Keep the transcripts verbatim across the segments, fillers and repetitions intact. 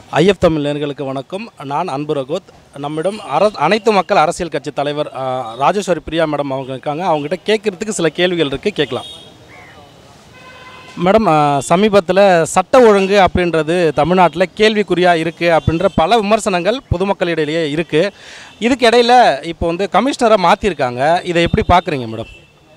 If Tamil நேயர்களுக்கு வணக்கம். நான் அன்பு ரகோத். நம்மிடம் அர அனைத்து மக்கள் அரசியல் கட்சி தலைவர் ராஜேஸ்வரி பிரியா மேடம் அவங்க இருக்காங்க. அவங்ககிட்ட கேட்குறதுக்கு சில கேள்விகள் இருக்குது, கேட்கலாம். மேடம், சமீபத்தில் சட்ட ஒழுங்கு அப்படின்றது தமிழ்நாட்டில் கேள்விக்குறியாக இருக்குது அப்படின்ற பல விமர்சனங்கள் பொதுமக்களிடையே இருக்குது. இதுக்கு இடையில் இப்போ வந்து கமிஷனரை மாற்றிருக்காங்க. இதை எப்படி பார்க்குறீங்க மேடம்?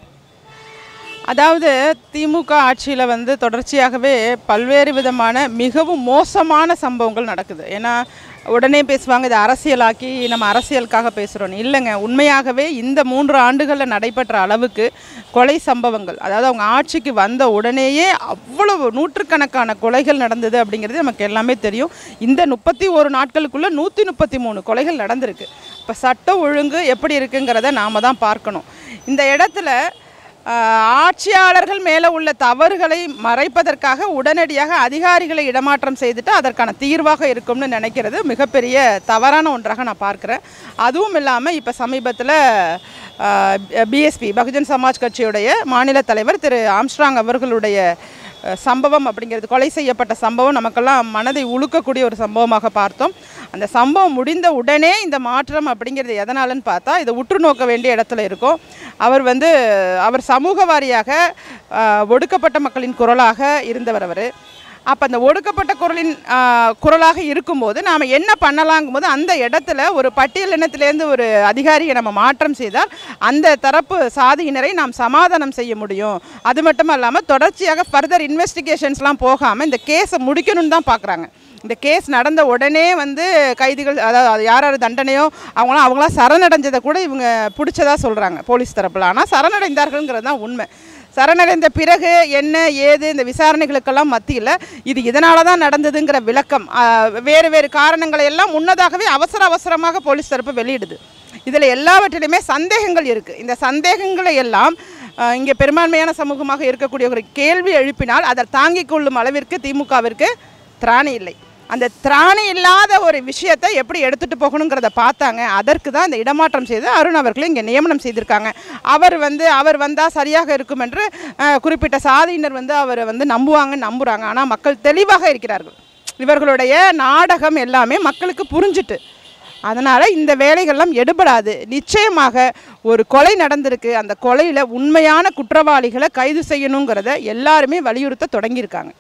அதாவது திமுக ஆட்சியில் வந்து தொடர்ச்சியாகவே பல்வேறு விதமான மிகவும் மோசமான சம்பவங்கள் நடக்குது. ஏன்னா உடனே பேசுவாங்க இது அரசியலாக்கி நம்ம அரசியலுக்காக பேசுகிறோன்னு. இல்லைங்க, உண்மையாகவே இந்த மூன்று ஆண்டுகளில் நடைபெற்ற அளவுக்கு கொலை சம்பவங்கள், அதாவது அவங்க ஆட்சிக்கு வந்த உடனேயே அவ்வளவு நூற்றுக்கணக்கான கொலைகள் நடந்தது அப்படிங்கிறது நமக்கு எல்லாமே தெரியும். இந்த முப்பத்தி ஒரு நாட்களுக்குள்ளே நூற்றி முப்பத்தி மூணு கொலைகள் நடந்திருக்கு. இப்போ சட்ட ஒழுங்கு எப்படி இருக்குங்கிறத நாம் தான் பார்க்கணும். இந்த இடத்துல ஆட்சியாளர்கள் மேலே உள்ள தவறுகளை மறைப்பதற்காக உடனடியாக அதிகாரிகளை இடமாற்றம் செய்துட்டு அதற்கான தீர்வாக இருக்கும்னு நினைக்கிறது மிகப்பெரிய தவறான ஒன்றாக நான் பார்க்குறேன். அதுவும் இல்லாமல் இப்போ சமீபத்தில் பிஎஸ்பி பகுஜன் சமாஜ் கட்சியுடைய மாநில தலைவர் திரு ஆம்ஸ்ட்ராங் அவர்களுடைய சம்பவம் அப்படிங்கிறது, கொலை செய்யப்பட்ட சம்பவம் நமக்கெல்லாம் மனதை உழுக்கக்கூடிய ஒரு சம்பவமாக பார்த்தோம். அந்த சம்பவம் முடிந்த உடனே இந்த மாற்றம் அப்படிங்கிறது எதனாலன்னு பார்த்தா இதை உற்று நோக்க வேண்டிய இடத்துல இருக்கும். அவர் வந்து அவர் சமூக வாரியாக ஒடுக்கப்பட்ட மக்களின் குரலாக இருந்தவர் அவர். அப்போ அந்த ஒடுக்கப்பட்ட குரலின் குரலாக இருக்கும்போது நாம் என்ன பண்ணலாங்கும் போது அந்த இடத்துல ஒரு பட்டியலினத்திலேருந்து ஒரு அதிகாரியை நம்ம மாற்றம் செய்தால் அந்த தரப்பு சாதியினரை நாம் சமாதானம் செய்ய முடியும். அது மட்டும் இல்லாமல் தொடர்ச்சியாக ஃபர்தர் இன்வெஸ்டிகேஷன்ஸ்லாம் போகாமல் இந்த கேஸை முடிக்கணும்னு தான் பார்க்குறாங்க. இந்த கேஸ் நடந்த உடனே வந்து கைதிகள், அதாவது யார் யார் தண்டனையோ அவங்களாம் அவங்களாம் சரணடைஞ்சதை கூட இவங்க பிடிச்சதாக சொல்கிறாங்க போலீஸ் தரப்பில். ஆனால் சரணடைந்தார்கள்ங்கிறது தான் உண்மை. சரணடைந்த பிறகு என்ன ஏது இந்த விசாரணைகளுக்கெல்லாம் மத்தியில் இது இதனால தான் நடந்ததுங்கிற விளக்கம், வேறு வேறு காரணங்களை எல்லாம் முன்னதாகவே அவசர அவசரமாக போலீஸ் தரப்பு வெளியிடுது. இதில் எல்லாவற்றிலுமே சந்தேகங்கள் இருக்குது. இந்த சந்தேகங்களை எல்லாம் இங்கே பெரும்பான்மையான சமூகமாக இருக்கக்கூடிய ஒரு கேள்வி எழுப்பினால் அதை தாங்கிக் கொள்ளும் அளவிற்கு திமுகவிற்கு திராணி இல்லை. அந்த திராணி இல்லாத ஒரு விஷயத்தை எப்படி எடுத்துகிட்டு போகணுங்கிறத பார்த்தாங்க. அதற்கு தான் இந்த இடமாற்றம் செய்து அருண் அவர்களை இங்கே நியமனம் செய்திருக்காங்க. அவர் வந்து அவர் வந்தால் சரியாக இருக்கும் என்று குறிப்பிட்ட சாதியினர் வந்து அவரை வந்து நம்புவாங்க நம்புகிறாங்க. ஆனால் மக்கள் தெளிவாக இருக்கிறார்கள். இவர்களுடைய நாடகம் எல்லாமே மக்களுக்கு புரிஞ்சுட்டு, அதனால் இந்த வேலைகள்லாம் எடுபடாது. நிச்சயமாக ஒரு கொலை நடந்திருக்கு, அந்த கொலையில் உண்மையான குற்றவாளிகளை கைது செய்யணுங்கிறத எல்லாருமே வலியுறுத்த தொடங்கியிருக்காங்க.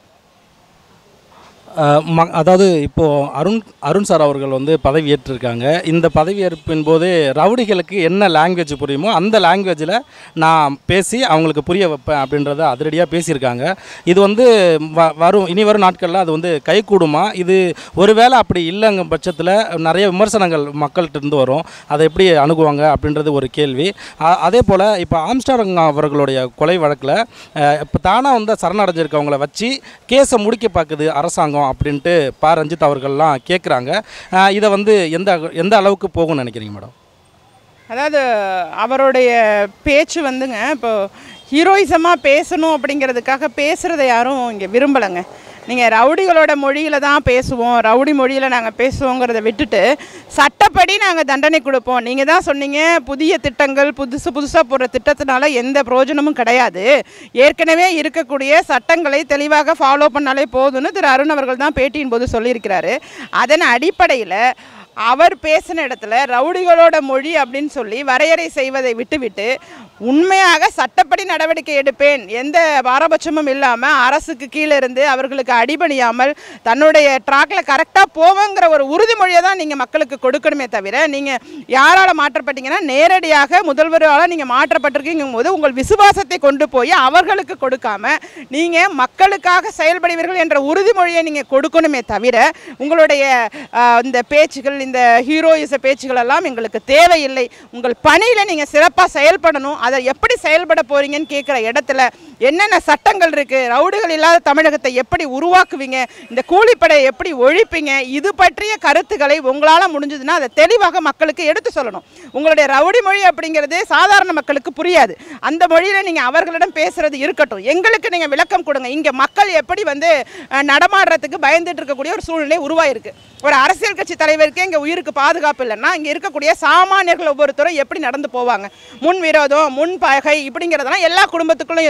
ம அதாவது இப்போது அருண் அருண் சார் அவர்கள் வந்து பதவி ஏற்றிருக்காங்க. இந்த பதவியேற்பின் போது ரவுடிகளுக்கு என்ன லாங்குவேஜ் புரியுமோ அந்த லாங்குவேஜில் நான் பேசி அவங்களுக்கு புரிய வைப்பேன் அப்படின்றத அதிரடியாக பேசியிருக்காங்க. இது வந்து வ வரும் இனி வரும் நாட்களில் அது வந்து கைகூடுமா? இது ஒருவேளை அப்படி இல்லைங்க பட்சத்தில் நிறைய விமர்சனங்கள் மக்கள்கிட்ட இருந்து வரும். அதை எப்படி அணுகுவாங்க அப்படின்றது ஒரு கேள்வி. அதே போல் இப்போ ஆம்ஸ்ட்ராங் அவர்களுடைய கொலை வழக்கில் இப்போ தானாக வந்து சரணடைஞ்சிருக்கவங்கள வச்சு கேஸை முடிக்க பார்க்குது அரசாங்கம் அப்படின்ட்டு பா ரஞ்சித் அவர்கள்லாம் கேட்குறாங்க. இதை வந்து எந்த எந்த அளவுக்கு போகும்னு நினைக்கிறீங்க மேடம்? அதாவது அவருடைய பேச்சு வந்துங்க, இப்போ ஹீரோயிசமாக பேசணும் அப்படிங்கிறதுக்காக பேசுகிறத யாரும் இங்கே விரும்பலைங்க. நீங்கள் ரவுடிகளோட மொழியில் தான் பேசுவோம், ரவுடி மொழியில் நாங்கள் பேசுவோங்கிறத விட்டுட்டு சட்டப்படி நாங்கள் தண்டனை கொடுப்போம். நீங்கள் தான் சொன்னீங்க புதிய திட்டங்கள் புதுசு புதுசாக போடுற திட்டத்தினால எந்த பிரயோஜனமும் கிடையாது, ஏற்கனவே இருக்கக்கூடிய சட்டங்களை தெளிவாக ஃபாலோ பண்ணாலே போதும்னு திரு அருண் அவர்கள் தான் பேட்டியின் போது சொல்லியிருக்கிறாரு. அதன் அடிப்படையில் அவர் பேசின இடத்துல ரவுடிகளோட மொழி அப்படின்னு சொல்லி வரையறை செய்வதை விட்டுவிட்டு உண்மையாக சட்டப்படி நடவடிக்கை எடுப்பேன், எந்த பாரபட்சமும் இல்லாமல் அரசுக்கு கீழே இருந்து அவர்களுக்கு அடிபணியாமல் தன்னுடைய ட்ராக்கில் கரெக்டாக போவங்கிற ஒரு உறுதிமொழியை தான் நீங்கள் மக்களுக்கு கொடுக்கணுமே தவிர, நீங்கள் யாரால் மாற்றப்பட்டீங்கன்னா நேரடியாக முதல்வரால் நீங்கள் மாற்றப்பட்டிருக்கீங்கும் போது உங்கள் விசுவாசத்தை கொண்டு போய் அவர்களுக்கு கொடுக்காம நீங்கள் மக்களுக்காக செயல்படுவீர்கள் என்ற உறுதிமொழியை நீங்கள் கொடுக்கணுமே தவிர உங்களுடைய இந்த பேச்சுகள், இந்த ஹீரோயிச பேச்சுகள் எல்லாம் எங்களுக்கு தேவையில்லை. உங்கள் பணியில் நீங்கள் சிறப்பாக செயல்படணும். அதை எப்படி செயல்பட போறீங்கன்னு கேட்குற இடத்துல என்னென்ன சட்டங்கள் இருக்குது, ரவுடிகள் இல்லாத தமிழகத்தை எப்படி உருவாக்குவீங்க, இந்த கூலிப்படையை எப்படி ஒழிப்பீங்க, இது பற்றிய கருத்துக்களை உங்களால் முடிஞ்சதுன்னா அதை தெளிவாக மக்களுக்கு எடுத்து சொல்லணும். உங்களுடைய ரவுடி மொழி அப்படிங்கிறது சாதாரண மக்களுக்கு புரியாது. அந்த மொழியில் நீங்கள் அவர்களிடம் பேசுகிறது இருக்கட்டும், எங்களுக்கு நீங்கள் விளக்கம் கொடுங்க. இங்கே மக்கள் எப்படி வந்து நடமாடுறதுக்கு பயந்துட்டு இருக்கக்கூடிய ஒரு சூழ்நிலை உருவாயிருக்கு. ஒரு அரசியல் கட்சி தலைவருக்கு இங்கே உயிருக்கு பாதுகாப்பு இல்லைன்னா இங்கே இருக்கக்கூடிய சாமானியர்கள் ஒவ்வொருத்தரும் எப்படி நடந்து போவாங்க? முன் விரோதம், முன் பகை இப்படிங்கிறதெல்லாம் எல்லா குடும்பத்துக்குள்ளும் இருக்கும், எல்லா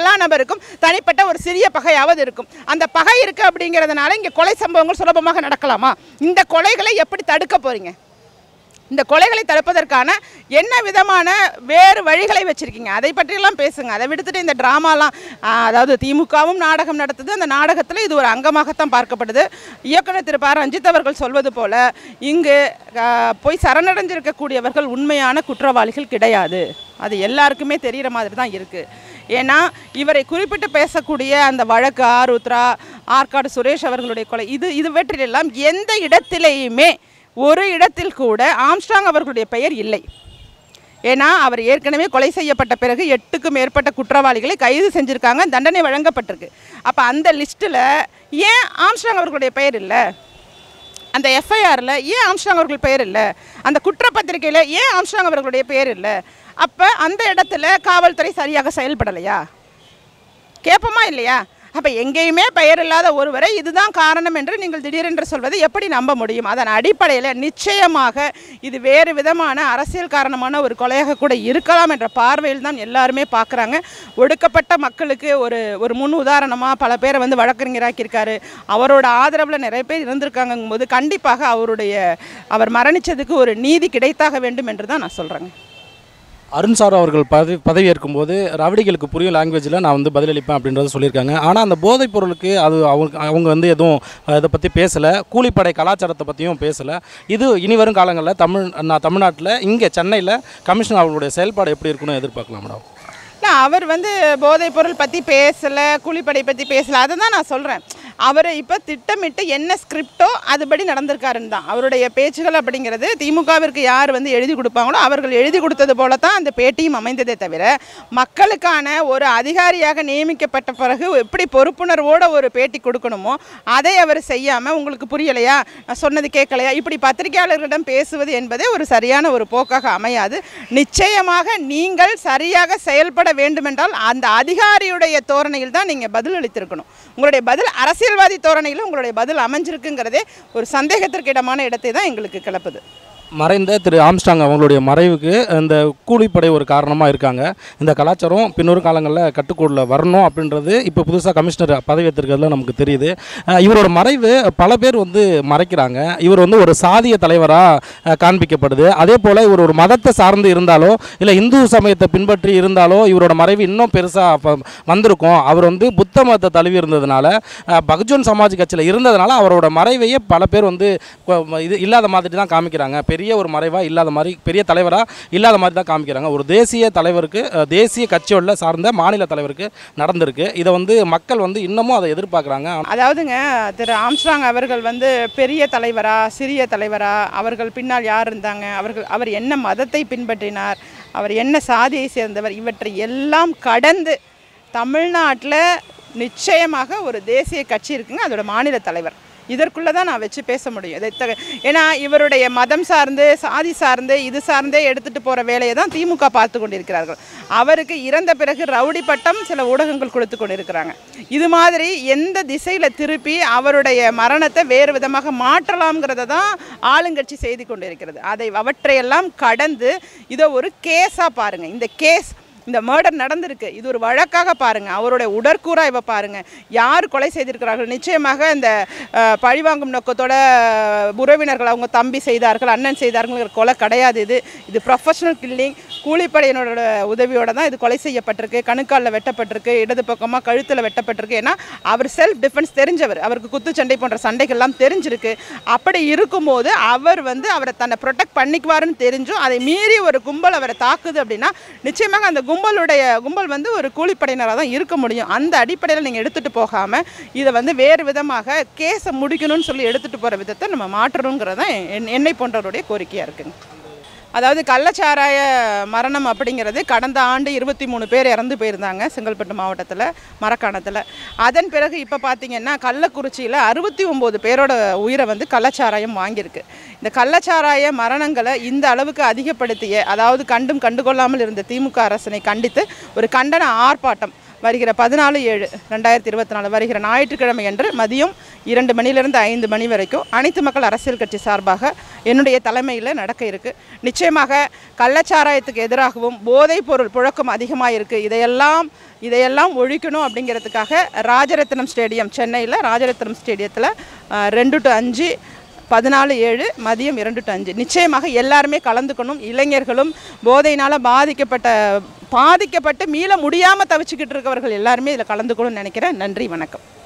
தலாநபருக்கும் தனிப்பட்ட ஒரு சிறிய பகையாவது இருக்கும். அந்த பகை இருக்குது அப்படிங்கிறதுனால இங்கே கொலை சம்பவங்கள் சுலபமாக நடக்கலாமா? இந்த கொலைகளை எப்படி தடுக்க போகிறீங்க? இந்த கொலைகளை தடுப்பதற்கான என்ன விதமான வேறு வழிகளை வச்சுருக்கீங்க? அதை பற்றியெல்லாம் பேசுங்க. அதை விடுத்துட்டு இந்த ட்ராமாலாம், அதாவது திமுகவும் நாடகம் நடத்துது, அந்த நாடகத்தில் இது ஒரு அங்கமாகத்தான் பார்க்கப்படுது. இயக்குனர் திரு ப ரஞ்சித் அவர்கள் சொல்வது போல் இங்கு போய் சரணடைஞ்சிருக்கக்கூடியவர்கள் உண்மையான குற்றவாளிகள் கிடையாது. அது எல்லாருக்குமே தெரிகிற மாதிரி தான் இருக்குது. ஏன்னா இவரை குறிப்பிட்டு பேசக்கூடிய அந்த வழக்கு ஆருத்ரா, ஆற்காடு சுரேஷ் அவர்களுடைய கொலை, இது இது வெற்றிலெல்லாம் எந்த இடத்திலேயுமே ஒரு இடத்தில் கூட ஆம்ஸ்ட்ராங் அவர்களுடைய பெயர் இல்லை. ஏன்னா அவர் ஏற்கனவே கொலை செய்யப்பட்ட பிறகு எட்டுக்கும் மேற்பட்ட குற்றவாளிகளை கைது செஞ்சுருக்காங்க, தண்டனை வழங்கப்பட்டிருக்கு. அப்போ அந்த லிஸ்ட்டில் ஏன் ஆம்ஸ்ட்ராங் அவர்களுடைய பெயர் இல்லை? அந்த எஃப்ஐஆரில் ஏன் ஆம்ஸ்ட்ராங் அவர்கள் பெயர் இல்லை? அந்த குற்றப்பத்திரிகையில் ஏன் ஆம்ஸ்ட்ராங் அவர்களுடைய பெயர் இல்லை? அப்போ அந்த இடத்துல காவல்துறை சரியாக செயல்படலையா? கேட்போமா இல்லையா? அப்போ எங்கேயுமே பெயர் இல்லாத ஒருவரை இதுதான் காரணம் என்று நீங்கள் திடீரென்று சொல்வது எப்படி நம்ப முடியும்? அதன் அடிப்படையில் நிச்சயமாக இது வேறு விதமான அரசியல் காரணமான ஒரு கொலையாக கூட இருக்கலாம் என்ற பார்வையில் தான் எல்லாருமே பார்க்குறாங்க. ஒடுக்கப்பட்ட மக்களுக்கு ஒரு ஒரு முன் உதாரணமாக பல பேரை வந்து வழக்கறிஞராக்கியிருக்காரு. அவரோட ஆதரவில் நிறைய பேர் இருந்திருக்காங்கும் போது கண்டிப்பாக அவருடைய அவர் மரணித்ததுக்கு ஒரு நீதி கிடைத்தாக வேண்டும் என்று தான் நான் சொல்கிறேங்க. அருண் சார் அவர்கள் பதவி பதவியேற்கும் போது ரவுடிகளுக்கு புரியும் லாங்குவேஜில் நான் வந்து பதிலளிப்பேன் அப்படின்றத சொல்லியிருக்காங்க. ஆனால் அந்த போதைப் பொருளுக்கு அது அவங்க அவங்க வந்து எதுவும் இதை பற்றி பேசலை, கூலிப்படை கலாச்சாரத்தை பற்றியும் பேசலை. இது இனி வரும் காலங்களில் தமிழ் நான் தமிழ்நாட்டில் இங்கே சென்னையில் கமிஷனர் அவர்களுடைய செயல்பாடு எப்படி இருக்குன்னு எதிர்பார்க்கலாம் மேடம்? இல்லை, அவர் வந்து போதைப் பொருள் பற்றி பேசலை, கூலிப்படை பற்றி பேசலை, அதை தான் நான் சொல்கிறேன். அவர் இப்போ திட்டமிட்டு என்ன ஸ்கிரிப்டோ அதுபடி நடந்திருக்காருன்னு தான் அவருடைய பேச்சுகள் அப்படிங்கிறது. திமுகவிற்கு யார் வந்து எழுதி கொடுப்பாங்களோ அவர்கள் எழுதி கொடுத்தது போல தான் அந்த பேட்டியும் அமைந்ததே தவிர, மக்களுக்கான ஒரு அதிகாரியாக நியமிக்கப்பட்ட பிறகு எப்படி பொறுப்புணர்வோடு ஒரு பேட்டி கொடுக்கணுமோ அதை அவர் செய்யாமல், உங்களுக்கு புரியலையா, நான் சொன்னது கேட்கலையா, இப்படி பத்திரிகையாளர்களிடம் பேசுவது என்பதே ஒரு சரியான ஒரு போக்காக அமையாது. நிச்சயமாக நீங்கள் சரியாக செயல்பட வேண்டுமென்றால் அந்த அதிகாரியுடைய தோரணையில் தான் நீங்கள் பதில் அளித்திருக்கணும். உங்களுடைய பதில் அரசியல் அரசியல்வாதி தோரணையில் உங்களுடைய பதில் அமைஞ்சிருக்குங்கிறதே ஒரு சந்தேகத்திற்கு இடமான இடத்தை தான் எங்களுக்கு கிளப்புது. மறைந்த திரு ஆம்ஸ்ட்ராங் அவங்களுடைய மறைவுக்கு இந்த கூலிப்படை ஒரு காரணமாக இருக்காங்க. இந்த கலாச்சாரம் பின்னொரு காலங்களில் கட்டுக்கூடில் வரணும் அப்படின்றது இப்போ புதுசாக கமிஷனர் பதவியேற்றிருக்கிறதுல நமக்கு தெரியுது. இவரோட மறைவு பல பேர் வந்து மறைக்கிறாங்க. இவர் வந்து ஒரு சாதிய தலைவராக காண்பிக்கப்படுது. அதே போல் இவர் ஒரு மதத்தை சார்ந்து இருந்தாலோ இல்லை இந்து சமயத்தை பின்பற்றி இருந்தாலோ இவரோட மறைவு இன்னும் பெருசாக வந்திருக்கும். அவர் வந்து புத்த மதத்தை தழுவி இருந்ததுனால, பகுஜன் சமாஜ் கட்சியில் இருந்ததுனால அவரோட மறைவையே பல பேர் வந்து இது இல்லாத மாதிரி தான் காமிக்கிறாங்க. பெரிய ஒரு மறைவாக இல்லாத மாதிரி, பெரிய தலைவராக இல்லாத மாதிரி தான் காமிக்கிறாங்க. ஒரு தேசிய தலைவருக்கு, தேசிய கட்சியோட சார்ந்த மாநில தலைவருக்கு நடந்திருக்கு. இதை வந்து மக்கள் வந்து இன்னமும் அதை எதிர்பார்க்குறாங்க. அதாவதுங்க, திரு ஆம்ஸ்ட்ராங் அவர்கள் வந்து பெரிய தலைவரா சிறிய தலைவரா, அவர்கள் பின்னால் யார் இருந்தாங்க, அவர்கள் அவர் என்ன மதத்தை பின்பற்றினார், அவர் என்ன சாதியை சேர்ந்தவர், இவற்றை எல்லாம் கடந்து தமிழ்நாட்டில் நிச்சயமாக ஒரு தேசிய கட்சி இருக்குங்க, அதோட மாநில தலைவர். இதற்குள்ளே தான் நான் வச்சு பேச முடியும். இதை த ஏன்னா இவருடைய மதம் சார்ந்து, சாதி சார்ந்து, இது சார்ந்தே எடுத்துகிட்டு போகிற வேலையை தான் திமுக பார்த்து கொண்டிருக்கிறார்கள். அவருக்கு இறந்த பிறகு ரவுடி பட்டம் சில ஊடகங்கள் கொடுத்து கொண்டிருக்கிறாங்க. இது மாதிரி எந்த திசையில் திருப்பி அவருடைய மரணத்தை வேறு விதமாக மாற்றலாம்ங்கிறத தான் ஆளுங்கட்சி செய்து கொண்டிருக்கிறது. அதை அவற்றையெல்லாம் கடந்து இதோ ஒரு கேஸாக பாருங்கள். இந்த கேஸ், இந்த மர்டர் நடந்திருக்கு, இது ஒரு வழக்காக பாருங்கள். அவருடைய உடற்கூறாய்வை பாருங்கள். யார் கொலை செய்திருக்கிறார்கள்? நிச்சயமாக இந்த பழிவாங்கும் நோக்கத்தோட உறவினர்கள், அவங்க தம்பி செய்தார்கள், அண்ணன் செய்தார்கள் கொலை கிடையாது. இது இது ப்ரொஃபஷனல் கில்லிங். கூலிப்படையினோட உதவியோடு தான் இது கொலை செய்யப்பட்டிருக்கு. கணுக்காலில் வெட்டப்பட்டிருக்கு, இடது பக்கமாக கழுத்தில் வெட்டப்பட்டிருக்கு. ஏன்னா அவர் செல்ஃப் டிஃபென்ஸ் தெரிஞ்சவர், அவருக்கு குத்துச்சண்டை போன்ற சண்டைகள்லாம் தெரிஞ்சிருக்கு. அப்படி இருக்கும்போது அவர் வந்து அவரை தன்னை ப்ரொடெக்ட் பண்ணிக்குவாருன்னு தெரிஞ்சும் அதை மீறி ஒரு கும்பல் அவரை தாக்குது அப்படின்னா நிச்சயமாக அந்த கும்பலுடைய கும்பல் வந்து ஒரு கூலிப்படையினராக தான் இருக்க முடியும். அந்த அடிப்படையில் நீங்கள் எடுத்துகிட்டு போகாமல் இதை வந்து வேறு விதமாக கேஸை முடிக்கணும்னு சொல்லி எடுத்துகிட்டு போகிற விதத்தை நம்ம மாற்றணுங்கிறது தான் என்னை போன்றவருடைய கோரிக்கையாக இருக்குங்க. அதாவது கள்ளச்சாராய மரணம் அப்படிங்கிறது கடந்த ஆண்டு இருபத்தி மூணு பேர் இறந்து போயிருந்தாங்க செங்கல்பட்டு மாவட்டத்தில், மரக்காணத்தில். அதன் பிறகு இப்போ பார்த்திங்கன்னா கள்ளக்குறிச்சியில் அறுபத்தி ஒம்பது பேரோட உயிரை வந்து கள்ளச்சாராயம் வாங்கியிருக்கு. இந்த கள்ளச்சாராய மரணங்களை இந்த அளவுக்கு அதிகப்படுத்திய, அதாவது கண்டும் கண்டுகொள்ளாமல் இருந்த திமுக அரசினை கண்டித்து ஒரு கண்டன ஆர்ப்பாட்டம் வருகிற பதினாலு ஏழு ரெண்டாயிரத்தி இருபத்தி நாலு வருகிற ஞாயிற்றுக்கிழமை அன்று மதியம் இரண்டு மணிலிருந்து ஐந்து மணி வரைக்கும் அனைத்து மக்கள் அரசியல் கட்சி சார்பாக என்னுடைய தலைமையில் நடக்க இருக்குது. நிச்சயமாக கள்ளச்சாராயத்துக்கு எதிராகவும் போதைப் பொருள் புழக்கம் அதிகமாக இருக்குது, இதையெல்லாம் இதையெல்லாம் ஒழிக்கணும் அப்படிங்கிறதுக்காக ராஜரத்னம் ஸ்டேடியம் சென்னையில் ராஜரத்னம் ஸ்டேடியத்தில் ரெண்டு டு அஞ்சு பதினாலு ஏழு மதியம் இரண்டு டு அஞ்சு நிச்சயமாக எல்லாருமே கலந்துக்கணும். இளைஞர்களும் போதையினால் பாதிக்கப்பட்ட பாதிக்கப்பட்டு மீள முடியாமல் தவிச்சுக்கிட்டு இருக்கவர்கள் எல்லாருமே இதில் கலந்துக்கணும்னு நினைக்கிறேன். நன்றி, வணக்கம்.